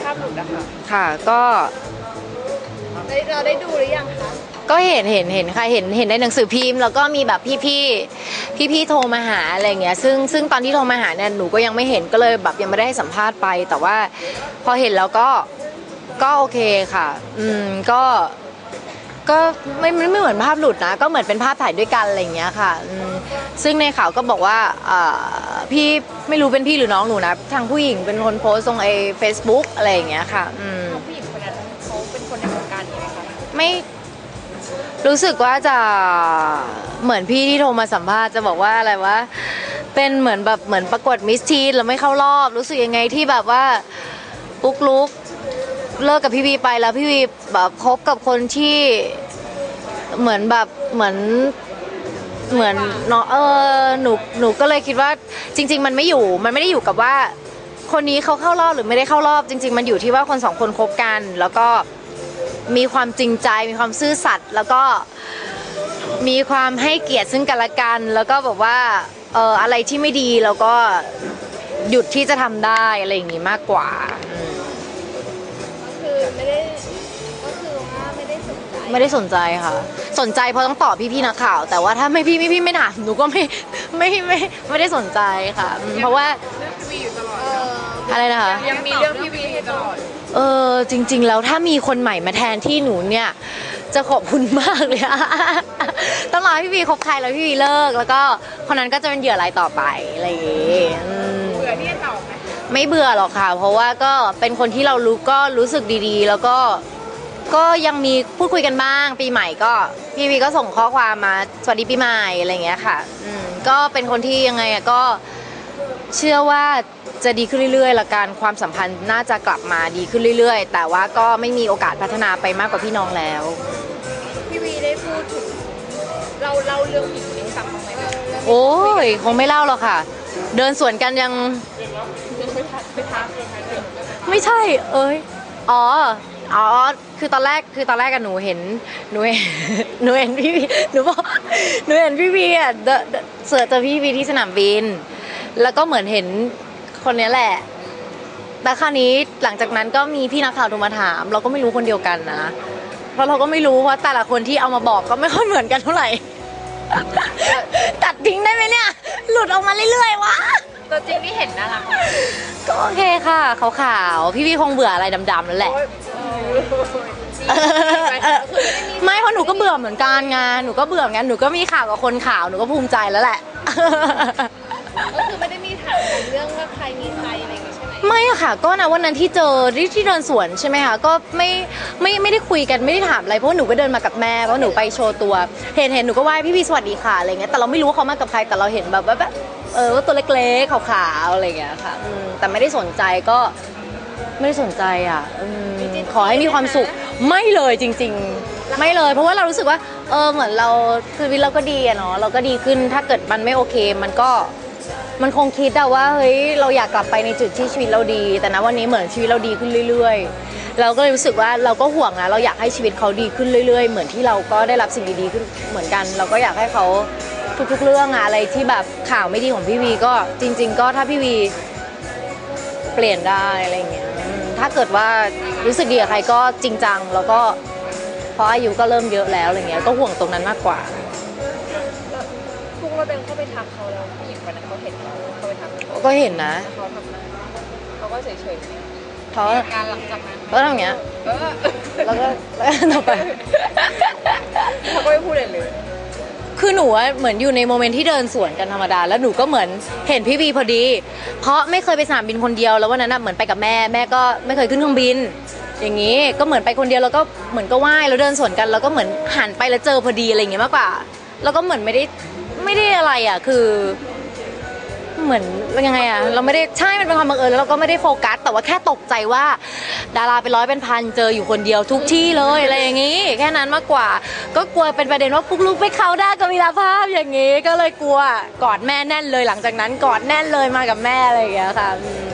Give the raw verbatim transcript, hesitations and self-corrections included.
าพหลุดอะค่ะค่ะก็เราได้ดูหรือยังคะก็เห็นเห็นเห็นค่ะเห็นเห็นในหนังสือพิมพ์แล้วก็มีแบบพี่พี่พี่พี่โทรมาหาอะไรเงี้ยซึ่งซึ่งตอนที่โทรมาหาเนี่ยหนูก็ยังไม่เห็นก็เลยแบบยังไม่ได้ให้สัมภาษณ์ไปแต่ว่าพอเห็นแล้วก็ก็โอเคค่ะอืมก็ก็ไม่ไม่เหมือนภาพหลุดนะก็เหมือนเป็นภาพถ่ายด้วยกันอะไรอย่างเงี้ยค่ะซึ่งในข่าวก็บอกว่าพี่ไม่รู้เป็นพี่หรือน้องหนูนะทางผู้หญิงเป็นคนโพสต์ลงไอ้ Facebook อะไรอย่างเงี้ยค่ะผู้หญิงคนนั้นเขาเป็นคนในวงการไหมคะไม่รู้สึกว่าจะเหมือนพี่ที่โทรมาสัมภาษณ์จะบอกว่าอะไรวะเป็นเหมือนแบบเหมือนประกวดมิสทีนแล้วไม่เข้ารอบรู้สึกยังไงที่แบบว่าปุ๊กลุกเลิกกับพี่วีไปแล้วพี่วีแบบคบกับคนที่เหมือนแบบเหมือนเหมือนเนาะเออหนูหนูก็เลยคิดว่าจริงๆมันไม่อยู่มันไม่ได้อยู่กับว่าคนนี้เขาเข้ารอบหรือไม่ได้เข้ารอบจริงๆมันอยู่ที่ว่าคนสองคนคบกันแล้วก็มีความจริงใจมีความซื่อสัตย์แล้วก็มีความให้เกียรติซึ่งกันและกันแล้วก็แบบว่าเอออะไรที่ไม่ดีแล้วก็หยุดที่จะทำได้อะไรอย่างงี้มากกว่าคือไม่ได้ก็คือว่าไม่ได้สนใจไม่ได้สนใจค่ะสนใจเพราะต้องตอบพี่ๆนักข่าวแต่ว่าถ้าไม่พี่ไม่พี่ไม่ถามหนูก็ไม่ไม่ไม่ไม่ได้สนใจค่ะเพราะว่าเรื่องพี่วีอยู่ตลอดอะไรนะคะยังมีเรื่องพี่วีตลอดเออจริงๆแล้วถ้ามีคนใหม่มาแทนที่หนูเนี่ยจะขอบคุณมากเลยต้องรอพี่วีคบใครแล้วพี่วีเลิกแล้วก็คนนั้นก็จะเป็นเหยื่อรายต่อไปอะไรอย่างงี้เบื่อที่จะตอบไหมไม่เบื่อหรอกค่ะเพราะว่าก็เป็นคนที่เรารู้ก็รู้สึกดีๆแล้วก็ก็ยังมีพูดคุยกันบ้างปีใหม่ก็พี่วีก็ส่งข้อความมาสวัสดีปีใหม่อะไรอย่างเงี้ยค่ะอืมก็เป็นคนที่ยังไงอะก็เชื่อว่าจะดีขึ้นเรื่อยๆละกันความสัมพันธ์น่าจะกลับมาดีขึ้นเรื่อยๆแต่ว่าก็ไม่มีโอกาสพัฒนาไปมากกว่าพี่น้องแล้วพี่วีได้พูดถึงเราเล่าเรื่องผีให้ฟังบ้างไหมโอ้ยคงไม่เล่าหรอกค่ะเดินสวนกันยังไม่ใช่เอ้ยอ๋ออ๋อคือตอนแรกคือตอนแรกกับหนูเห็นหนูเห็นหนูเห็นพี่วีหนูบอกหนูเห็นพี่วีอ่ะเสิร์ชเจอพี่วีที่สนามบินแล้วก็เหมือนเห็นคนนี้แหละแต่คราวนี้หลังจากนั้นก็มีพี่นักข่าวโทรมาถามเราก็ไม่รู้คนเดียวกันนะเพราะเราก็ไม่รู้ว่าแต่ละคนที่เอามาบอกก็ไม่ค่อยเหมือนกันเท่าไหร่ตัดทิ้งได้ไหมเนี่ยหลุดออกมาเรื่อยๆวะตัวจริงที่เห็นน่ารักก็โอเคค่ะขาวๆพี่ๆคงเบื่ออะไรดำๆนั่นแหละไม่เพราะหนูก็เบื่อเหมือนกันไงหนูก็เบื่อเหมือนกันหนูก็มีข่าวกับคนข่าวหนูก็ภูมิใจแล้วแหละก็คือไม่ได้มีถามเรื่องว่าใครมีใครอะไรอย่างงี้ใช่ไหมไม่อะค่ะก็นะวันนั้นที่เจอที่ที่เดินสวนใช่ไหมคะก็ไม่ไม่ไม่ได้คุยกันไม่ได้ถามอะไรเพราะหนูก็เดินมากับแม่เพราะหนูไปโชว์ตัวเห็นเห็นหนูก็ไหว้พี่พี่สวัสดีค่ะอะไรเงี้ยแต่เราไม่รู้ว่าเขามากับใครแต่เราเห็นแบบแบบเออว่าตัวเล็กๆขาวๆอะไรเงี้ยค่ะแต่ไม่ได้สนใจก็ไม่ได้สนใจอ่ะขอให้มีความสุขไม่เลยจริงๆไม่เลยเพราะว่าเรารู้สึกว่าเออเหมือนเราคือวิตเราก็ดีอะเนาะเราก็ดีขึ้นถ้าเกิดมันไม่โอเคมันก็มันคงคิดอะว่าเฮ้ยเราอยากกลับไปในจุดที่ชีวิตเราดีแต่ณวันนี้เหมือนชีวิตเราดีขึ้นเรื่อยๆเราก็เลยรู้สึกว่าเราก็ห่วงนะเราอยากให้ชีวิตเขาดีขึ้นเรื่อยๆเหมือนที่เราก็ได้รับสิ่งดีๆขึ้นเหมือนกันเราก็อยากให้เขาทุกๆเรื่องอะอะไรที่แบบข่าวไม่ดีของพี่วีก็จริงๆก็ถ้าพี่วีเปลี่ยนได้อะไรเงี้ยถ้าเกิดว่ารู้สึกดีกับใครก็จริงจังแล้วก็เพราะอายุก็เริ่มเยอะแล้วอะไรเงี้ยก็ห่วงตรงนั้นมากกว่าพวกเราเดินเข้าไปทักเขาแล้วผู้หญิงคนนั้นเขาเห็นเขาเข้าไปทักก็เห็นนะเขาทำนะเขาก็เฉยๆเขาการหลังจากนั้นก็ทำอย่างเงี้ยแล้วก็ต่อไปเขาก็ไม่พูดเลยเลยคือหนูเหมือนอยู่ในโมเมนต์ที่เดินสวนกันธรรมดาแล้วหนูก็เหมือนเห็นพี่วีพอดีเพราะไม่เคยไปสนามบินคนเดียวแล้ววันนั้นเหมือนไปกับแม่แม่ก็ไม่เคยขึ้นเครื่องบินอย่างนี้ก็เหมือนไปคนเดียวแล้วก็เหมือนก็ไหว้แล้วเดินสวนกันแล้วก็เหมือนหันไปแล้วเจอพอดีอะไรอย่างเงี้ยมากกว่าแล้วก็เหมือนไม่ได้ไม่ได้อะไรอ่ะคือเหมือนยังไงอ่ะเราไม่ได้ใช่มันเป็นความบังเอิญแล้วเราก็ไม่ได้โฟกัสแต่ว่าแค่ตกใจว่าดาราเป็นร้อยเป็นพันเจออยู่คนเดียวทุกที่เลยอะไรอย่างงี้แค่นั้นมากกว่าก็กลัวเป็นประเด็นว่าปุ๊กลุกไปเขาได้ก็มีลาภาพอย่างงี้ก็เลยกลัวกอดแม่แน่นเลยหลังจากนั้นกอดแน่นเลยมากับแม่อะไรอย่างเงี้ยค่ะ